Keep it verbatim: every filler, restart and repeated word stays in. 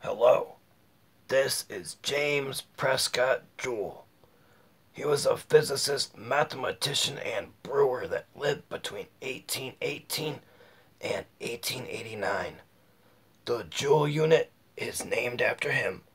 Hello, this is James Prescott Joule. He was a physicist, mathematician, and brewer that lived between eighteen eighteen and eighteen eighty-nine. The Joule unit is named after him